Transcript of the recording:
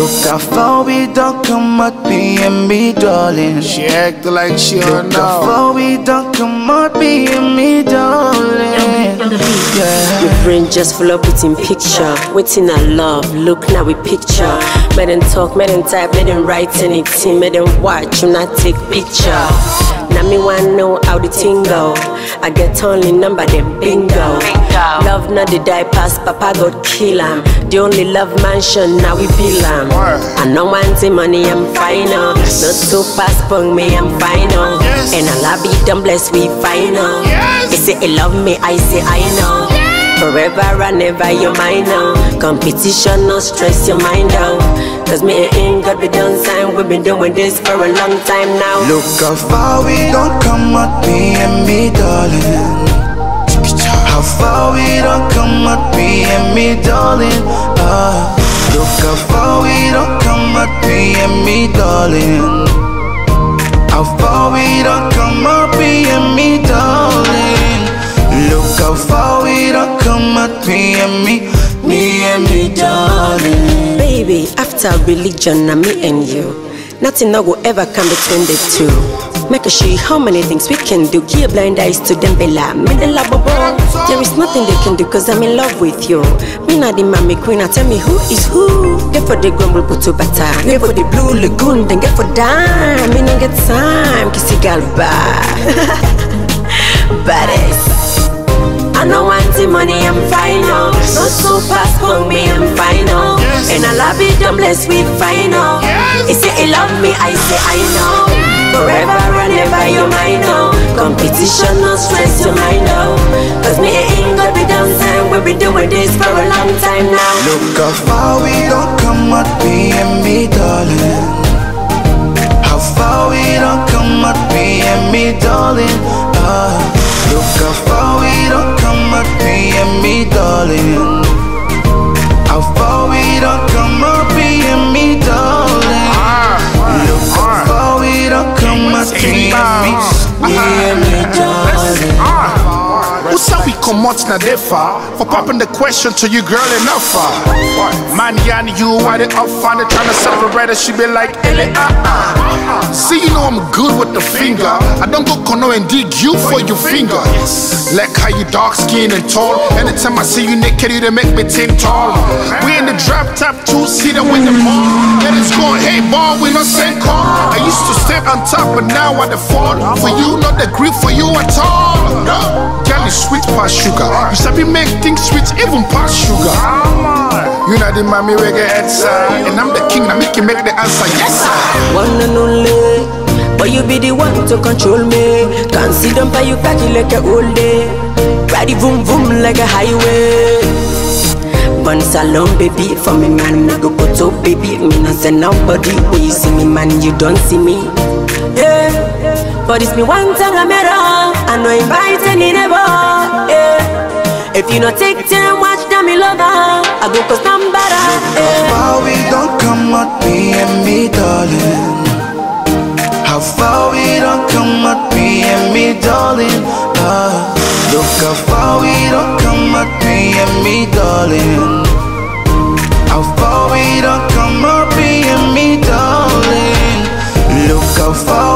Look how far we don't come out, me and me, darling. She act like she don't Look how know. far we don't come out, me and me, darling. Yeah. Your brain just full up within picture. Waiting I love, look now we picture. Made them talk, made them type, made them write anything, made them watch, you not take picture. Now me wanna know how the thing go. I get only number, then bingo. Love not the die pass, Papa God kill him. The only love mansion, now we feel him. I know one the money, I'm final. Not to pass pong me, I'm final. And I'll be done blessed, we final. They say he love me, I say I know. Forever and ever, you're mine now. Competition, no stress your mind out. Cause me ain't got the done sign. We've been doing this for a long time now. Look how far we don't come out, me and me, darling. How far we don't come out, me and me, darling. Look how far we don't come out, me and me, darling. How far we don't come out, me and me, darling. Look how far we don't come out, me and me, darling. Baby, after religion, now me and you, nothing no go ever come between the two. Make a show you how many things we can do. Give blind eyes to them, Bella. Me the love bobo. There is nothing they can do cause I'm in love with you. Me not the mommy queen, now tell me who is who. Get for the grumble, put to butter. Get for the blue lagoon, then get for dime. Me no get time, kissy gal bad. Baddest. I know want the money, I'm final. No super for me, I'm final. And I'll be done blessed with final. He say he love me, I say I know. Forever and ever, you're mine now. Competition, no stress, you're mine now. Cause me ain't got the done time. We've been doing this for a long time now. Look how far we don't come out, me and me, darling. How far we don't come out, me and me, darling. Look how far we don't come out, me and me, darling. How far we don't come out, me and me, darling. Look how far we don't come out, me and me, darling. Who said we come out na defa? For popping the question to you, girl, enough. Man, and you are the up on it, trying to separate us. She be like, see, you know I'm good with the finger. I don't go kono and dig you for your finger. Like how you dark skin and tall. Anytime I see you naked, you make me think tall. We in the drop top 2-seater with the ball. Let us go, hey ball, we no same call. I used to stand on top, but now I the fall. For you, not the grip for you at all. No, girl is sweet past sugar. You sabi make things sweet, even past sugar. You know the mommy we get answer, and I'm the king, now make you make the answer. Yes sir. One and only, but you be the one to control me. Can't see them by you catch it like a whole day. Ride it boom boom like a highway. One salon baby for me man, me go put up baby. Me not say nobody when you see me man, you don't see me. Yeah, but it's me one time I met her. I know invite any never. Yeah. If you not take time, watch them, me love her. I go cause I'm better. How far we don't come out, me and me, darling. How far we don't come out, me and me, darling. Look how far we don't come out, me and me, darling. How far we don't come out, me and me, darling. Look how far